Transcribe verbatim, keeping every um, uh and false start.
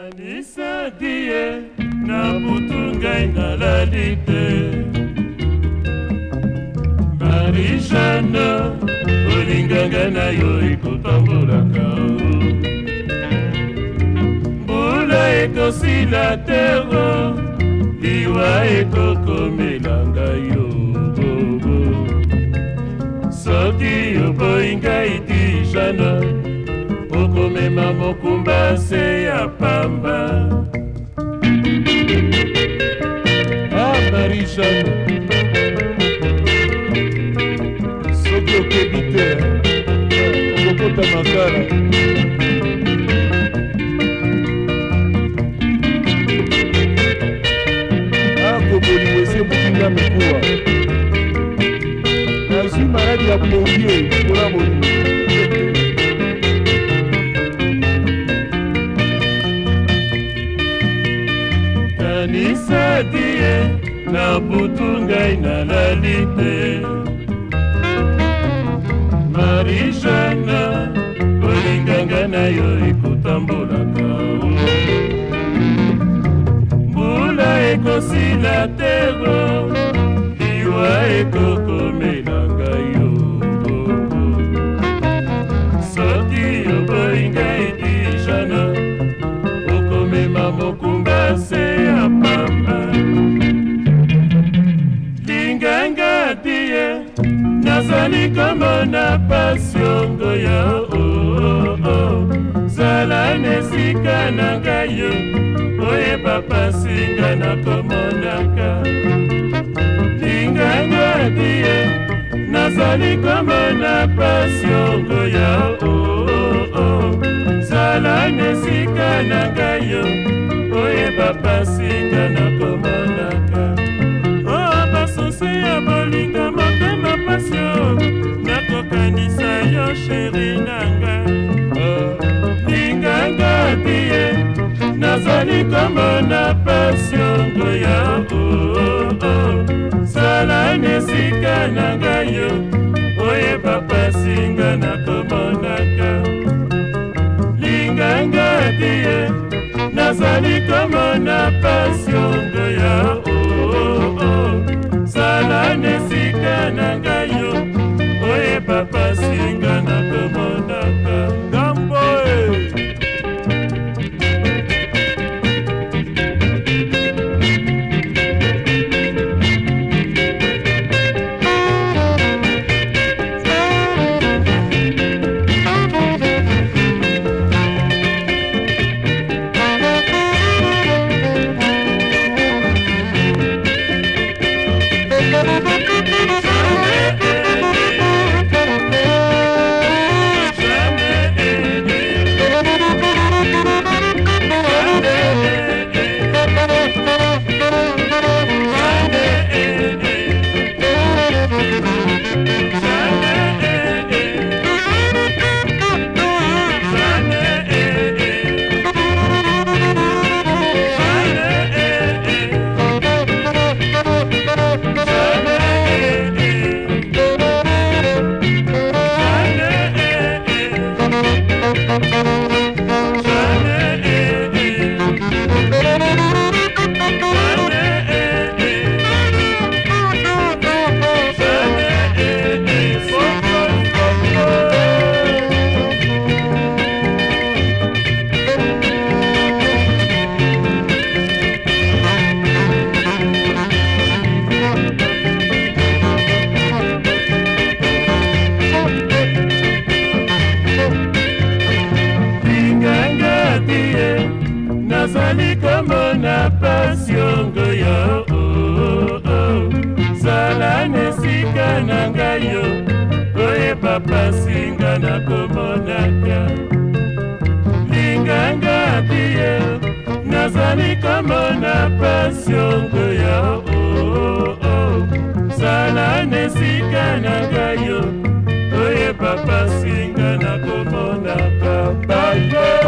Kanisaki ye na butu ngai nalali te. Marie-Jeanne, olinganga na yo ekotambolaka. Mbula ekosila tero, liwa ekokomelanga yo. Soki oboyi ngai ti Jeanne, okomema mokumba se ya pamba. Ah, Marie-Jeanne, soki okebi te okokota makala. Akoboliwe ese mokinga mikuwa, nazwi maladi ya plombier mpona bolingo. Kanisaki ye na butu ngai nalali te. Marie-Jeanne, olinganga na yo ekotambolaka. Mbula ekosila tero, liwa ekokomelanga yo. Soki oboyi ngai ti Jeanne, okomema mokumba se ya pamba. Linganga tie, nazali komona pasiongo ya oh, oh, oh. Zala nesika na ngai yo, oyeba pasinga na komonaka. Linganga tie, nazali komona pasiongo ya oh, oh, oh. Zala nesika na ngai yo, oyeba pasinga na komonaka. Oh, basose ya bolinga motema pasio, nakokanisa yo sheri nanga. Oh, linganga tie, nazali komona pasiongo ya oh, oh, oh. Zala nesika na ngai yo, oyeba pasinga na komonaka. Linganga tie, nazali komona pasiongo ya oh, oh, oh. Zala nesika na ngai yo, oyeba pasinga na komonaka. Gambo nazali komona pasiongo ya oh, oh, oh. Zala nesika na ngai yo, oyeba pasinga na komonaka. Linganga tie, nazali komona pasiongo ya oh, oh, oh. Zala nesika na ngai yo, oyeba pasinga na komonaka. Bye.